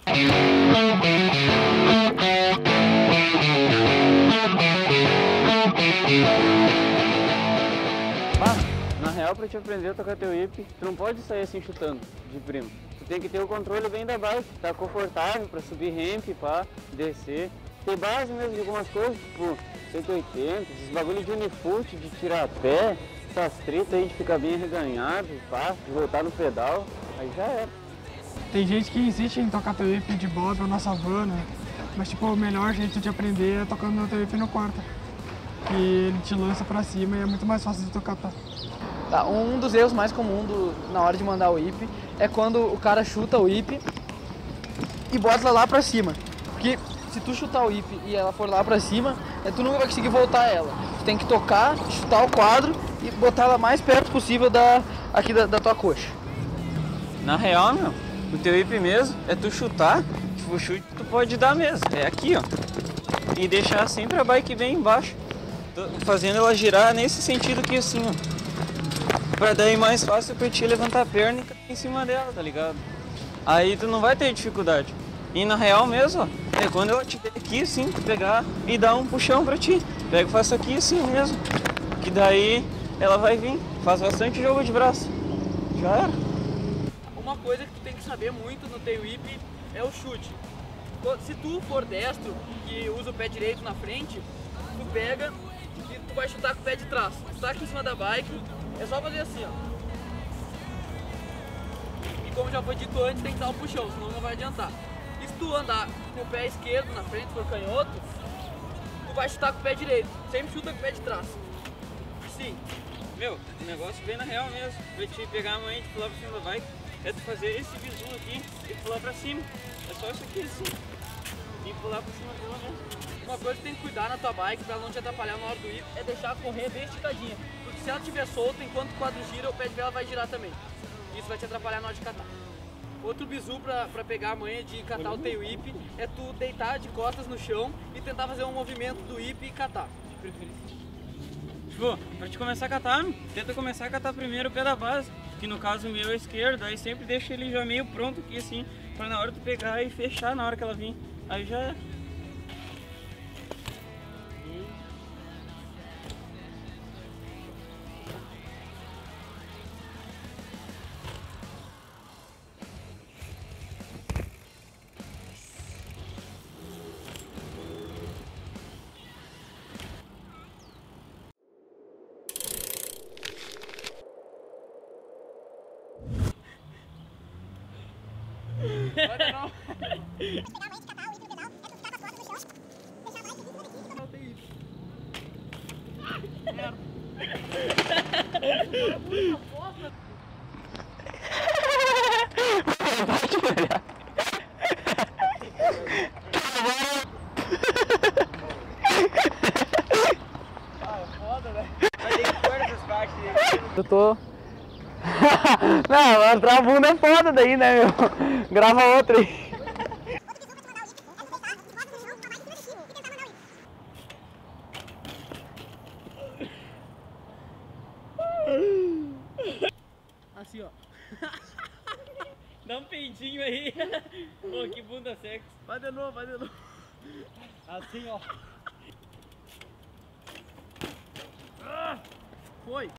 Na real, pra te aprender a tocar teu whip, tu não pode sair assim chutando de primo. Tu tem que ter o controle bem da bike, tá confortável pra subir ramp, pá, descer. Ter base mesmo de algumas coisas, tipo 180, esses bagulho de unifoot, de tirar pé, essas tretas aí de ficar bem arreganhado, pá, de voltar no pedal, aí já era. Tem gente que insiste em tocar teu whip de bob ou na savana, mas tipo, o melhor jeito de aprender é tocando teu whip no quarta. Que ele te lança pra cima e é muito mais fácil de tocar, tá? Tá, um dos erros mais comuns na hora de mandar o whip é quando o cara chuta o whip e bota ela lá pra cima. Porque se tu chutar o whip e ela for lá pra cima, tu nunca vai conseguir voltar ela. Tu tem que tocar, chutar o quadro e botar ela mais perto possível aqui da tua coxa. Na real, meu, o teu whip mesmo é tu chutar, tipo, o chute tu pode dar mesmo, é aqui, ó. E deixar sempre a bike bem embaixo, fazendo ela girar nesse sentido aqui assim, ó. Pra daí mais fácil pra ti levantar a perna e cair em cima dela, tá ligado? Aí tu não vai ter dificuldade. E na real mesmo, ó, é quando eu te der aqui assim, tu pegar e dar um puxão pra ti. Pega e faço aqui assim mesmo. Que daí ela vai vir. Faz bastante jogo de braço. Já era. Uma coisa que tu tem que saber muito no teu whip é o chute. Se tu for destro, que usa o pé direito na frente, tu pega e tu vai chutar com o pé de trás. Tu tá aqui em cima da bike, é só fazer assim, ó. E como já foi dito antes, tem que dar um puxão, senão não vai adiantar. E se tu andar com o pé esquerdo na frente, for canhoto, tu vai chutar com o pé direito. Sempre chuta com o pé de trás. Assim. Meu, o negócio vem na real mesmo. Pra te pegar a mãe e pular pra cima da bike, é tu fazer esse visu aqui e pular pra cima. É só isso aqui assim. E pular pra cima dela mesmo. Uma coisa que tem que cuidar na tua bike pra ela não te atrapalhar na hora do whip é deixar correr bem esticadinha. Porque se ela estiver solta, enquanto o quadro gira, o pé dela vai girar também. Isso vai te atrapalhar na hora de catar. Outro bizu pra pegar a manha de catar o teu whip é tu deitar de costas no chão e tentar fazer um movimento do whip e catar. Tipo, pra te começar a catar, tenta começar a catar primeiro o pé da base, que no caso o meu é esquerdo, aí sempre deixa ele já meio pronto aqui assim, pra na hora tu pegar e fechar na hora que ela vir. Aí já é. Olha não. Eu tô... Não, mostrar a bunda é foda daí, né, meu? Grava outra aí. Assim, ó. Dá um peidinho aí. Pô, que bunda sexy. Vai de novo, vai de novo. Assim, ó. Foi.